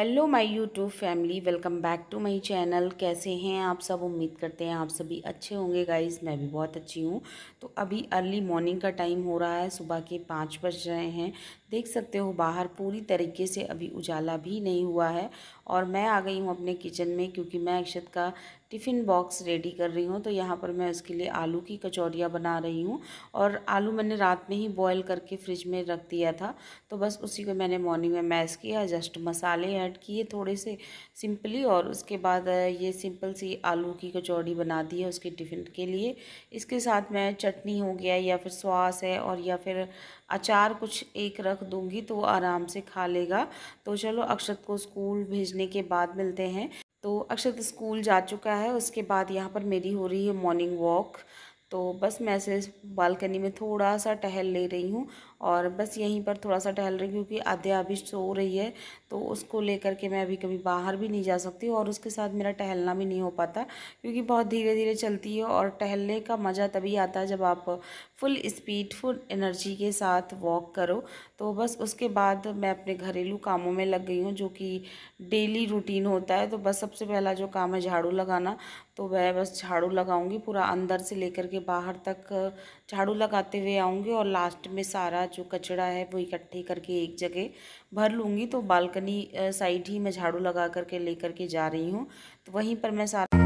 Hello my YouTube family, welcome back to my channel. कैसे हैं आप सब? उम्मीद करते हैं आप सभी अच्छे होंगे गाइस। मैं भी बहुत अच्छी हूँ। तो अभी अर्ली मॉर्निंग का टाइम हो रहा है, सुबह के 5 बज रहे हैं। देख सकते हो बाहर पूरी तरीके से अभी उजाला भी नहीं हुआ है। और मैं आ गई हूँ अपने किचन में, क्योंकि मैं अक्षत का टिफ़िन बॉक्स रेडी कर रही हूँ। तो यहाँ पर मैं उसके लिए आलू की कचौरियाँ बना रही हूँ। और आलू मैंने रात में ही बॉयल करके फ्रिज में रख दिया था, तो बस उसी को मैंने मॉर्निंग में मैश किया। जस्ट मसाले ऐड किए थोड़े से सिंपली, और उसके बाद ये सिंपल सी आलू की कचौड़ी बना दी है उसके टिफ़िन के लिए। इसके साथ मैं चटनी हो गया या फिर सॉस है और या फिर अचार कुछ एक रख दूंगी, तो वो आराम से खा लेगा। तो चलो अक्षत को स्कूल भेजने के बाद मिलते हैं। तो अक्षत स्कूल जा चुका है। उसके बाद यहाँ पर मेरी हो रही है मॉर्निंग वॉक। तो बस मैं ऐसे बालकनी में थोड़ा सा टहल ले रही हूँ, और बस यहीं पर थोड़ा सा टहल रही हूँ, क्योंकि आद्या अभी सो रही है। तो उसको लेकर के मैं अभी कभी बाहर भी नहीं जा सकती, और उसके साथ मेरा टहलना भी नहीं हो पाता, क्योंकि बहुत धीरे धीरे चलती है। और टहलने का मज़ा तभी आता है जब आप फुल स्पीड फुल एनर्जी के साथ वॉक करो। तो बस उसके बाद मैं अपने घरेलू कामों में लग गई हूँ, जो कि डेली रूटीन होता है। तो बस सबसे पहला जो काम है झाड़ू लगाना। तो मैं बस झाड़ू लगाऊंगी, पूरा अंदर से लेकर के बाहर तक झाड़ू लगाते हुए आऊँगी, और लास्ट में सारा जो कचरा है वो इकट्ठे करके एक जगह भर लूँगी। तो बालकनी साइड ही मैं झाड़ू लगा करके लेकर के जा रही हूँ। तो वहीं पर मैं सारा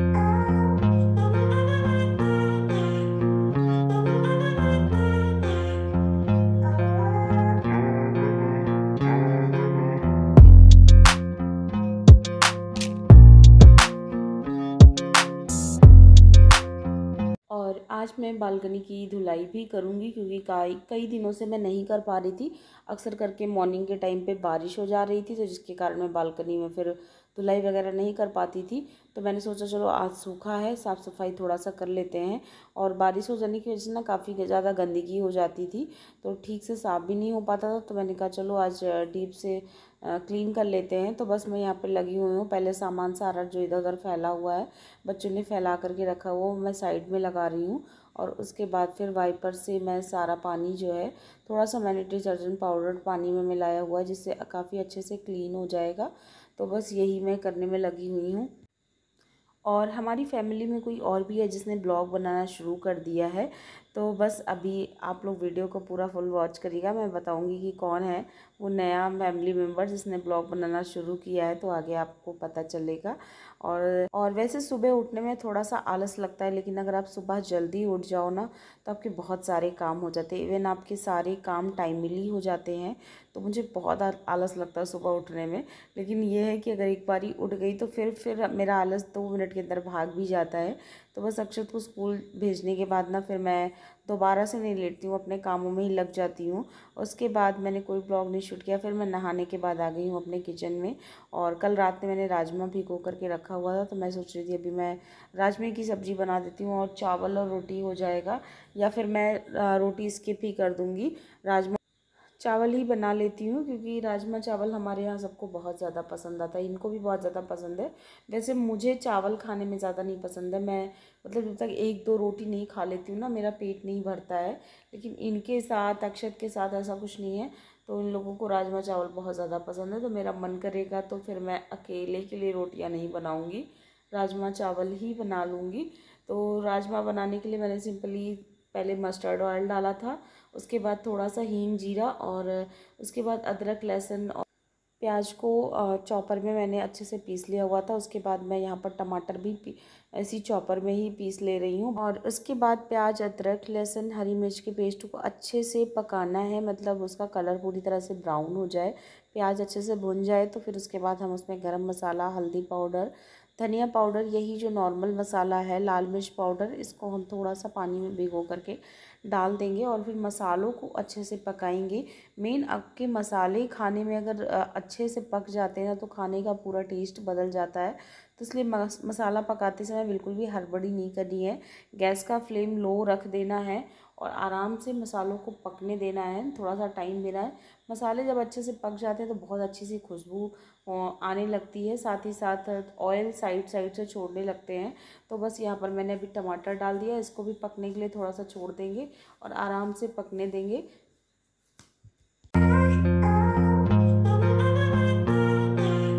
और आज मैं बालकनी की धुलाई भी करूँगी, क्योंकि कई कई दिनों से मैं नहीं कर पा रही थी। अक्सर करके मॉर्निंग के टाइम पे बारिश हो जा रही थी, तो जिसके कारण मैं बालकनी में फिर धुलाई वगैरह नहीं कर पाती थी। तो मैंने सोचा चलो आज सूखा है, साफ़ सफाई थोड़ा सा कर लेते हैं। और बारिश हो जाने की वजह से ना काफ़ी ज़्यादा गंदगी हो जाती थी, तो ठीक से साफ़ भी नहीं हो पाता था। तो मैंने कहा चलो आज डीप से क्लीन कर लेते हैं। तो बस मैं यहाँ पे लगी हुई हूँ। पहले सामान सारा जो इधर उधर फैला हुआ है, बच्चों ने फैला करके रखा हुआ, मैं साइड में लगा रही हूँ। और उसके बाद फिर वाइपर से मैं सारा पानी जो है, थोड़ा सा मैंने डिटर्जेंट पाउडर पानी में मिलाया हुआ है, जिससे काफ़ी अच्छे से क्लीन हो जाएगा। तो बस यही मैं करने में लगी हुई हूँ। और हमारी फैमिली में कोई और भी है जिसने ब्लॉग बनाना शुरू कर दिया है। तो बस अभी आप लोग वीडियो को पूरा फुल वॉच करिएगा, मैं बताऊंगी कि कौन है वो नया फैमिली मेम्बर जिसने ब्लॉग बनाना शुरू किया है। तो आगे आपको पता चलेगा। और वैसे सुबह उठने में थोड़ा सा आलस लगता है, लेकिन अगर आप सुबह जल्दी उठ जाओ ना, तो आपके बहुत सारे काम हो जाते हैं। इवन आपके सारे काम टाइमली हो जाते हैं। तो मुझे बहुत आलस लगता है सुबह उठने में। लेकिन ये है कि अगर एक बारी उठ गई तो फिर मेरा आलस 2 मिनट के अंदर भाग भी जाता है। तो बस अक्षत को स्कूल भेजने के बाद ना फिर मैं दोबारा से नहीं लेटती हूँ, अपने कामों में ही लग जाती हूँ। उसके बाद मैंने कोई ब्लॉग नहीं शूट किया। फिर मैं नहाने के बाद आ गई हूँ अपने किचन में। और कल रात में मैंने राजमा भिगो करके रखा हुआ था, तो मैं सोच रही थी अभी मैं राजमे की सब्ज़ी बना देती हूँ, और चावल और रोटी हो जाएगा। या फिर मैं रोटी स्किप ही कर दूँगी, राजमा चावल ही बना लेती हूँ, क्योंकि राजमा चावल हमारे यहाँ सबको बहुत ज़्यादा पसंद आता है। इनको भी बहुत ज़्यादा पसंद है। वैसे मुझे चावल खाने में ज़्यादा नहीं पसंद है। मैं मतलब जब तक 1-2 रोटी नहीं खा लेती हूँ ना, मेरा पेट नहीं भरता है। लेकिन इनके साथ, अक्षत के साथ ऐसा कुछ नहीं है। तो इन लोगों को राजमा चावल बहुत ज़्यादा पसंद है। तो मेरा मन करेगा तो फिर मैं अकेले के लिए रोटियाँ नहीं बनाऊँगी, राजमा चावल ही बना लूँगी। तो राजमा बनाने के लिए मैंने सिंपली पहले मस्टर्ड ऑयल डाला था। उसके बाद थोड़ा सा हींग जीरा, और उसके बाद अदरक लहसुन और प्याज को चॉपर में मैंने अच्छे से पीस लिया हुआ था। उसके बाद मैं यहाँ पर टमाटर भी ऐसी चॉपर में ही पीस ले रही हूँ। और उसके बाद प्याज अदरक लहसुन हरी मिर्च के पेस्ट को अच्छे से पकाना है, मतलब उसका कलर पूरी तरह से ब्राउन हो जाए, प्याज अच्छे से भुन जाए। तो फिर उसके बाद हम उसमें गरम मसाला, हल्दी पाउडर, धनिया पाउडर, यही जो नॉर्मल मसाला है, लाल मिर्च पाउडर, इसको हम थोड़ा सा पानी में भिगो करके डाल देंगे। और फिर मसालों को अच्छे से पकाएंगे। मेन आपके मसाले खाने में अगर अच्छे से पक जाते हैं ना, तो खाने का पूरा टेस्ट बदल जाता है। तो इसलिए मसाला पकाते समय बिल्कुल भी हड़बड़ी नहीं करनी है। गैस का फ्लेम लो रख देना है, और आराम से मसालों को पकने देना है, थोड़ा सा टाइम देना है। मसाले जब अच्छे से पक जाते हैं तो बहुत अच्छी सी खुशबू आने लगती है, साथ ही साथ ऑयल साइड साइड से छोड़ने लगते हैं। तो बस यहाँ पर मैंने अभी टमाटर डाल दिया, इसको भी पकने के लिए थोड़ा सा छोड़ देंगे और आराम से पकने देंगे।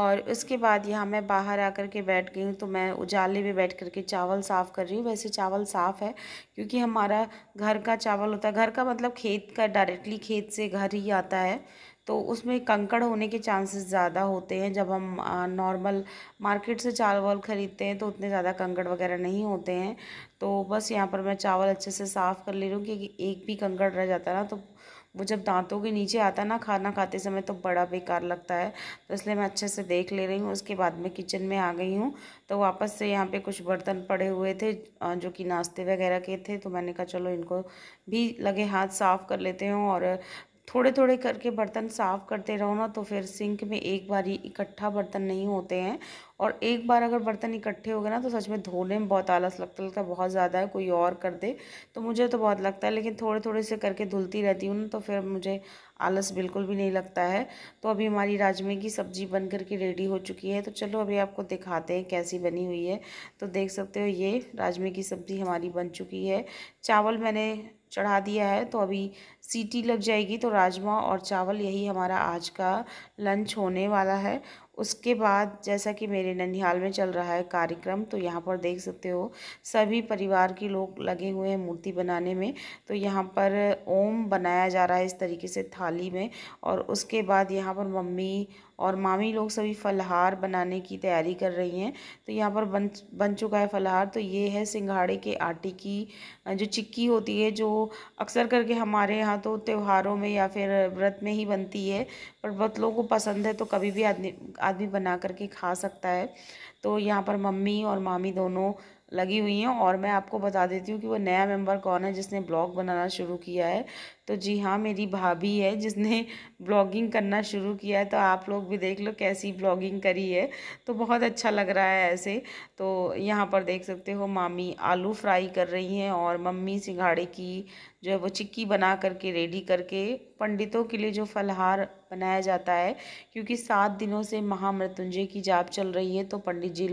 और उसके बाद यहाँ मैं बाहर आकर के बैठ गई हूँ, तो मैं उजाले में बैठ कर के चावल साफ़ कर रही हूँ। वैसे चावल साफ़ है क्योंकि हमारा घर का चावल होता है, घर का मतलब खेत का, डायरेक्टली खेत से घर ही आता है, तो उसमें कंकड़ होने के चांसेस ज़्यादा होते हैं। जब हम नॉर्मल मार्केट से चावल ख़रीदते हैं तो उतने ज़्यादा कंकड़ वगैरह नहीं होते हैं। तो बस यहाँ पर मैं चावल अच्छे से साफ़ कर ले रही हूँ, क्योंकि एक भी कंकड़ रह जाता है ना, तो वो जब दांतों के नीचे आता है ना खाना खाते समय, तो बड़ा बेकार लगता है। तो इसलिए मैं अच्छे से देख ले रही हूँ। उसके बाद मैं किचन में आ गई हूँ, तो वापस से यहाँ पे कुछ बर्तन पड़े हुए थे जो कि नाश्ते वगैरह के थे, तो मैंने कहा चलो इनको भी लगे हाथ साफ़ कर लेते हैं। और थोड़े थोड़े करके बर्तन साफ़ करते रहो ना, तो फिर सिंक में एक बार ही इकट्ठा बर्तन नहीं होते हैं। और एक बार अगर बर्तन इकट्ठे हो गए ना, तो सच में धोने में बहुत आलस लगता है बहुत ज़्यादा है, कोई और कर दे तो मुझे तो बहुत लगता है, लेकिन थोड़े थोड़े से करके धुलती रहती हूँ ना, तो फिर मुझे आलस बिल्कुल भी नहीं लगता है। तो अभी हमारी राजमे की सब्ज़ी बन कर के रेडी हो चुकी है, तो चलो अभी आपको दिखाते हैं कैसी बनी हुई है। तो देख सकते हो ये राजमे की सब्ज़ी हमारी बन चुकी है। चावल मैंने चढ़ा दिया है, तो अभी सीटी लग जाएगी तो राजमा और चावल यही हमारा आज का लंच होने वाला है। उसके बाद जैसा कि मेरे ननिहाल में चल रहा है कार्यक्रम, तो यहाँ पर देख सकते हो सभी परिवार के लोग लगे हुए हैं मूर्ति बनाने में। तो यहाँ पर ओम बनाया जा रहा है इस तरीके से थाली में, और उसके बाद यहाँ पर मम्मी और मामी लोग सभी फलाहार बनाने की तैयारी कर रही हैं। तो यहाँ पर बन चुका है फलाहार। तो ये है सिंघाड़े के आटे की जो चिक्की होती है, जो अक्सर करके हमारे यहाँ तो त्योहारों में या फिर व्रत में ही बनती है, पर बहुत लोगों को पसंद है, तो कभी भी आदमी बना करके खा सकता है। तो यहाँ पर मम्मी और मामी दोनों लगी हुई हैं। और मैं आपको बता देती हूँ कि वो नया मेंबर कौन है जिसने ब्लॉग बनाना शुरू किया है। तो जी हाँ, मेरी भाभी है जिसने ब्लॉगिंग करना शुरू किया है। तो आप लोग भी देख लो कैसी ब्लॉगिंग करी है, तो बहुत अच्छा लग रहा है ऐसे। तो यहाँ पर देख सकते हो मामी आलू फ्राई कर रही हैं, और मम्मी सिंघाड़े की जो है वो चिक्की बना करके रेडी करके पंडितों के लिए जो फलाहार बनाया जाता है, क्योंकि 7 दिनों से महामृत्युंजय की जाप चल रही है, तो पंडित जी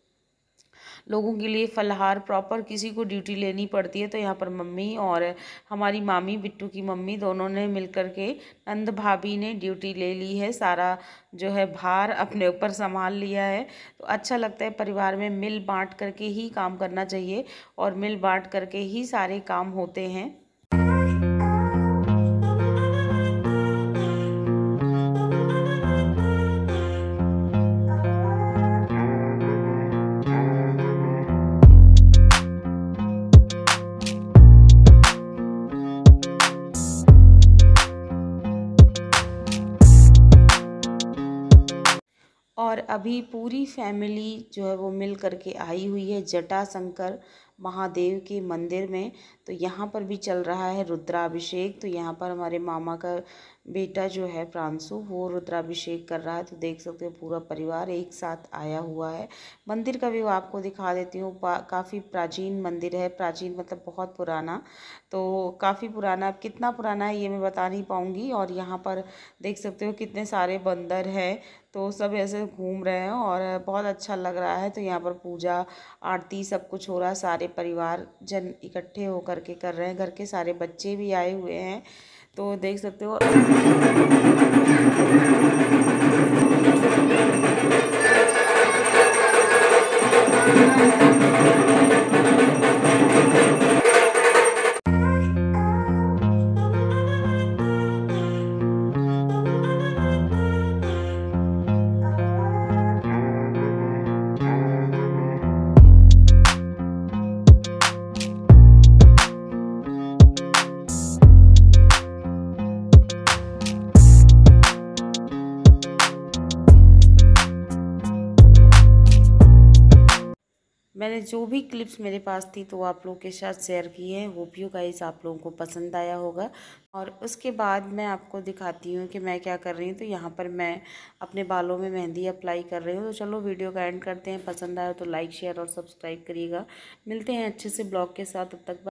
लोगों के लिए फलाहार प्रॉपर किसी को ड्यूटी लेनी पड़ती है। तो यहाँ पर मम्मी और हमारी मामी, बिट्टू की मम्मी, दोनों ने मिलकर के, नंद भाभी ने ड्यूटी ले ली है, सारा जो है भार अपने ऊपर संभाल लिया है। तो अच्छा लगता है, परिवार में मिल बांट करके ही काम करना चाहिए, और मिल बांट करके ही सारे काम होते हैं। और अभी पूरी फैमिली जो है वो मिल करके आई हुई है जटाशंकर महादेव के मंदिर में। तो यहाँ पर भी चल रहा है रुद्राभिषेक। तो यहाँ पर हमारे मामा का बेटा जो है प्रांशु, वो रुद्राभिषेक कर रहा है। तो देख सकते हो पूरा परिवार एक साथ आया हुआ है। मंदिर का व्यू आपको दिखा देती हूँ। काफ़ी प्राचीन मंदिर है, प्राचीन मतलब बहुत पुराना। तो काफ़ी पुराना, अब कितना पुराना है ये मैं बता नहीं पाऊँगी। और यहाँ पर देख सकते हो कितने सारे बंदर हैं, तो सब ऐसे घूम रहे हैं और बहुत अच्छा लग रहा है। तो यहाँ पर पूजा आरती सब कुछ हो रहा है, सारे परिवार जन इकट्ठे होकर के कर रहे हैं, घर के सारे बच्चे भी आए हुए हैं। तो देख सकते हो। मैंने जो भी क्लिप्स मेरे पास थी तो वो आप लोगों के साथ शेयर की है। होप यू गाइस आप लोगों को पसंद आया होगा। और उसके बाद मैं आपको दिखाती हूँ कि मैं क्या कर रही हूँ। तो यहाँ पर मैं अपने बालों में मेहंदी अप्लाई कर रही हूँ। तो चलो वीडियो का एंड करते हैं। पसंद आया तो लाइक शेयर और सब्सक्राइब करिएगा। मिलते हैं अच्छे से ब्लॉग के साथ, तब तक